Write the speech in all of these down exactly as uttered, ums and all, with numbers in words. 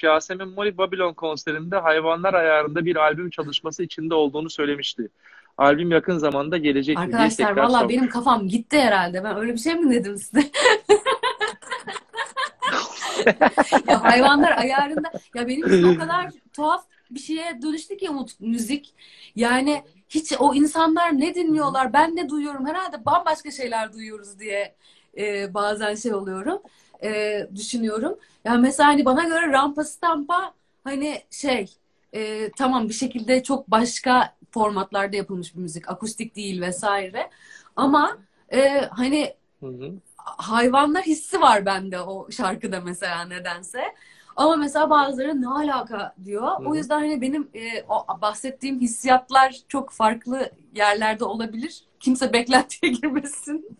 Yasemin Moli Babylon konserinde Hayvanlar Ayarı'nda bir albüm çalışması içinde olduğunu söylemişti. Albüm yakın zamanda gelecek mi diye Arkadaşlar tekrar valla benim sormuş. kafam gitti herhalde. Ben öyle bir şey mi dedim size? Ya hayvanlar ayarında, ya benim için o kadar tuhaf bir şeye dönüştü ki Umut, müzik. Yani hiç o insanlar ne dinliyorlar, ben ne duyuyorum, herhalde bambaşka şeyler duyuyoruz diye e, bazen şey oluyorum, e, düşünüyorum. Yani mesela hani bana göre Rampa Stampa hani şey, e, tamam bir şekilde çok başka formatlarda yapılmış bir müzik, akustik değil vesaire. Ama e, hani Hı hı. hayvanlar hissi var bende o şarkıda mesela nedense. Ama mesela bazıları ne alaka diyor. Hı O hı. yüzden hani benim e, o bahsettiğim hissiyatlar çok farklı yerlerde olabilir. Kimse beklentiye girmesin.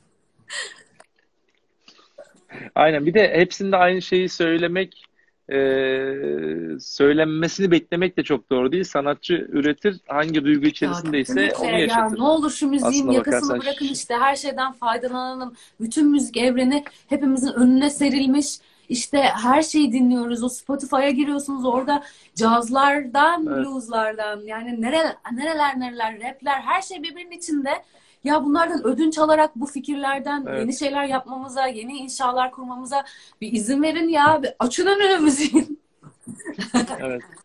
Aynen. Bir de hepsinde aynı şeyi söylemek, e, söylenmesini beklemek de çok doğru değil. Sanatçı üretir, hangi duygu Ya içerisindeyse kesinlikle, onu ya yaşatır. ne olur şu müziğin Aslına yakasını bakarsan. bırakın, işte her şeyden faydalanalım. Bütün müzik evreni hepimizin önüne serilmiş. İşte her şeyi dinliyoruz. O Spotify'a giriyorsunuz, orada cazlardan, Evet, blueslardan, yani nereler nereler nereler, rapler, her şey birbirinin içinde. Ya bunlardan ödünç alarak bu fikirlerden yeni evet, şeyler yapmamıza, yeni inşalar kurmamıza bir izin verin ya. Bir açın önünü müziğin. evet.